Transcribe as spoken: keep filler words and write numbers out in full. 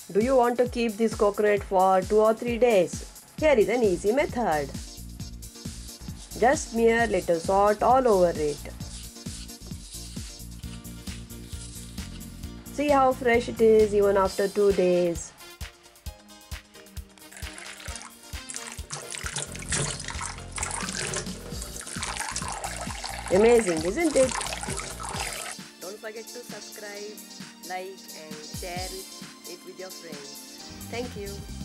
Do you want to keep this coconut for two or three days? Here is an easy method. Just smear little salt all over it. See how fresh it is even after two days. Amazing, isn't it? Don't forget to subscribe, like and share it with your friends. Thank you.